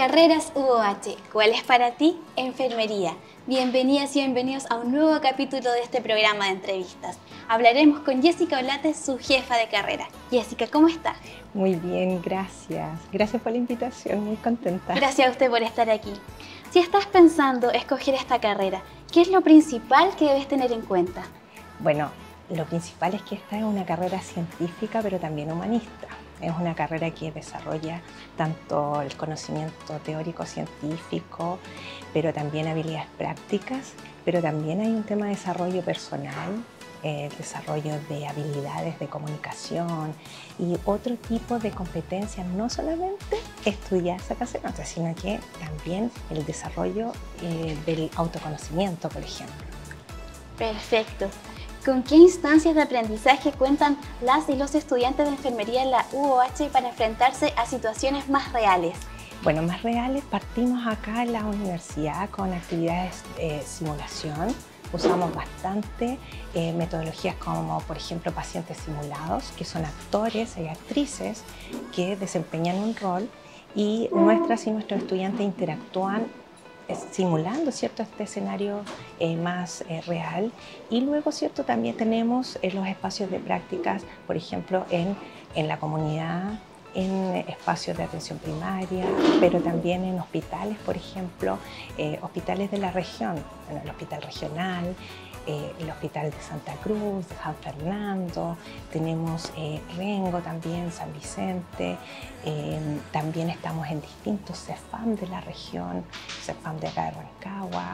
Carreras UOH, ¿cuál es para ti enfermería? Bienvenidas y bienvenidos a un nuevo capítulo de este programa de entrevistas. Hablaremos con Jessica Olates, su jefa de carrera. Jessica, ¿cómo está? Muy bien, gracias. Gracias por la invitación, muy contenta. Gracias a usted por estar aquí. Si estás pensando escoger esta carrera, ¿qué es lo principal que debes tener en cuenta? Bueno, lo principal es que esta es una carrera científica, pero también humanista. Es una carrera que desarrolla tanto el conocimiento teórico científico, pero también habilidades prácticas, pero también hay un tema de desarrollo personal, desarrollo de habilidades de comunicación y otro tipo de competencias, no solamente estudiar sacarse notas, sino que también el desarrollo del autoconocimiento, por ejemplo. Perfecto. ¿Con qué instancias de aprendizaje cuentan las y los estudiantes de enfermería en la UOH para enfrentarse a situaciones más reales? Bueno, más reales, partimos acá en la universidad con actividades de simulación. Usamos bastante metodologías como, por ejemplo, pacientes simulados, que son actores y actrices que desempeñan un rol y nuestras y nuestros estudiantes interactúan simulando, ¿cierto?, este escenario más real. Y luego, ¿cierto?, también tenemos los espacios de prácticas, por ejemplo, en la comunidad, en espacios de atención primaria, pero también en hospitales, por ejemplo, hospitales de la región, el hospital regional, el hospital de Santa Cruz, de San Fernando, tenemos Rengo también, San Vicente, también estamos en distintos CEFAM de la región, CEFAM de acá de Rancagua,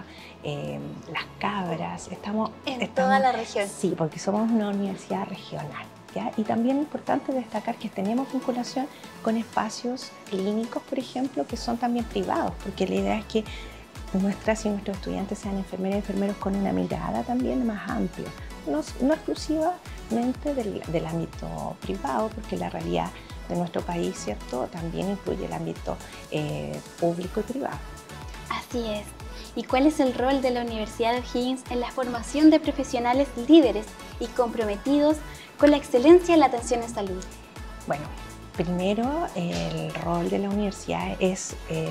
Las Cabras, estamos toda la región. Sí, porque somos una universidad regional. ¿Ya? Y también es importante destacar que tenemos vinculación con espacios clínicos, por ejemplo, que son también privados, porque la idea es que nuestras y nuestros estudiantes sean enfermeras y enfermeros con una mirada también más amplia, no exclusivamente del ámbito privado, porque la realidad de nuestro país, ¿cierto?, también incluye el ámbito público y privado. Así es. ¿Y cuál es el rol de la Universidad de O'Higgins en la formación de profesionales líderes y comprometidos con la excelencia en la atención en salud? Bueno, primero el rol de la universidad es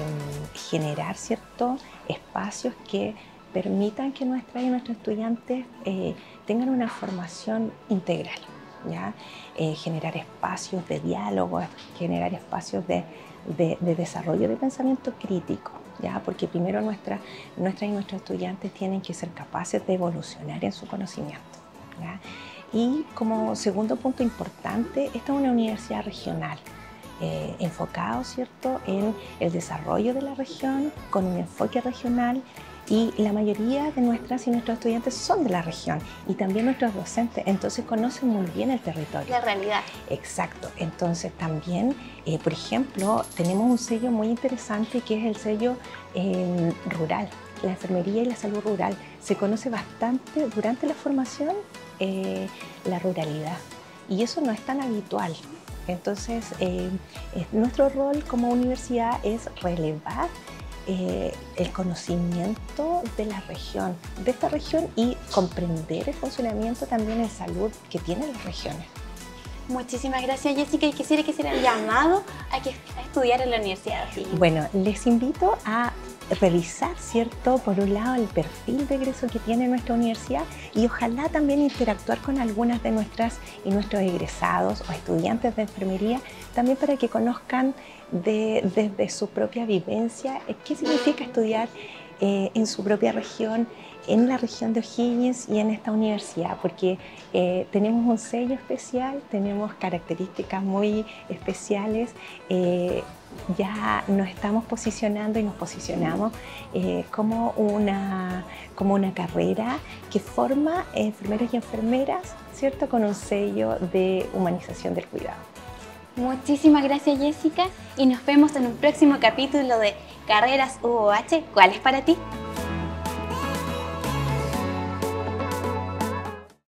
generar ciertos espacios que permitan que nuestras y nuestros estudiantes tengan una formación integral, ¿ya? Generar espacios de diálogo, generar espacios de desarrollo de pensamiento crítico, ¿ya? Porque primero nuestras y nuestros estudiantes tienen que ser capaces de evolucionar en su conocimiento, ¿ya? Y como segundo punto importante, esta es una universidad regional, enfocado, ¿cierto?, en el desarrollo de la región, con un enfoque regional, y la mayoría de nuestras y nuestros estudiantes son de la región y también nuestros docentes, entonces conocen muy bien el territorio. La realidad. Exacto, entonces también, por ejemplo, tenemos un sello muy interesante que es el sello rural, la enfermería y la salud rural. Se conoce bastante durante la formación la ruralidad y eso no es tan habitual. Entonces, nuestro rol como universidad es relevar el conocimiento de la región, de esta región, y comprender el funcionamiento también en salud que tienen las regiones. Muchísimas gracias, Jessica, y quisiera que hicieran llamado a estudiar en la Universidad de O'Higgins. Bueno, les invito a revisar, ¿cierto?, por un lado el perfil de egreso que tiene nuestra universidad y ojalá también interactuar con algunas de nuestras y nuestros egresados o estudiantes de enfermería, también para que conozcan desde su propia vivencia qué significa estudiar en su propia región, en la región de O'Higgins y en esta universidad, porque tenemos un sello especial, tenemos características muy especiales. Ya nos estamos posicionando y nos posicionamos como una carrera que forma enfermeros y enfermeras, ¿cierto?, con un sello de humanización del cuidado. Muchísimas gracias, Jessica, y nos vemos en un próximo capítulo de Carreras UOH, ¿cuál es para ti?